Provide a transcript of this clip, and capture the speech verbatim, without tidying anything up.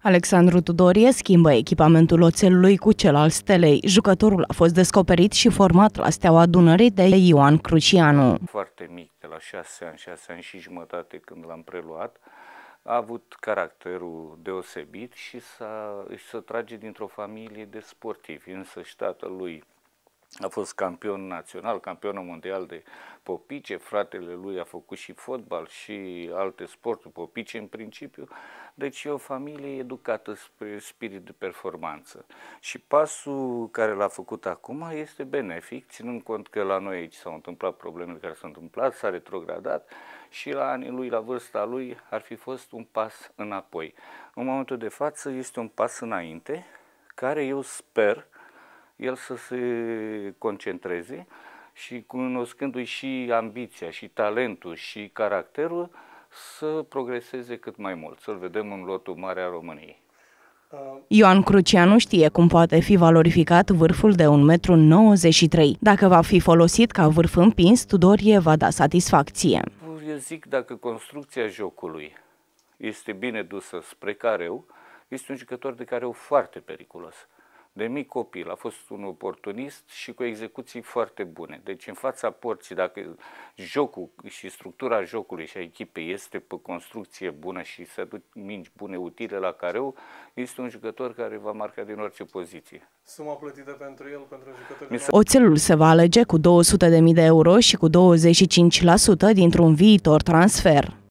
Alexandru Tudorie schimbă echipamentul oțelului cu cel al Stelei. Jucătorul a fost descoperit și format la Steaua Dunării de Ioan Crucianu. Foarte mic, de la șase ani, șase ani și jumătate când l-am preluat, a avut caracterul deosebit și se trage dintr-o familie de sportivi, însă și tatălui a fost campion național, campion mondial de popice, fratele lui a făcut și fotbal și alte sporturi, popice în principiu, deci e o familie educată spre spirit de performanță. Și pasul care l-a făcut acum este benefic, ținând cont că la noi aici s-au întâmplat problemele care s-au întâmplat, s-a retrogradat și la anii lui, la vârsta lui, ar fi fost un pas înapoi. În momentul de față este un pas înainte, care eu sper el să se concentreze și, cunoscându-i și ambiția, și talentul, și caracterul, să progreseze cât mai mult, să-l vedem în lotul mare a României. Ioan Crucianu știe cum poate fi valorificat vârful de un metru nouăzeci și trei. Dacă va fi folosit ca vârf împins, Tudorie va da satisfacție. Eu zic, dacă construcția jocului este bine dusă spre careu, este un jucător de careu foarte periculos. De mic copil a fost un oportunist și cu execuții foarte bune. Deci în fața porții, dacă jocul și structura jocului și a echipei este pe construcție bună și se duc mingi bune, utile la careu, este un jucător care va marca din orice poziție. Suma plătită pentru el, pentru jucători? Oțelul se va alege cu două sute de mii de euro și cu douăzeci și cinci la sută dintr-un viitor transfer.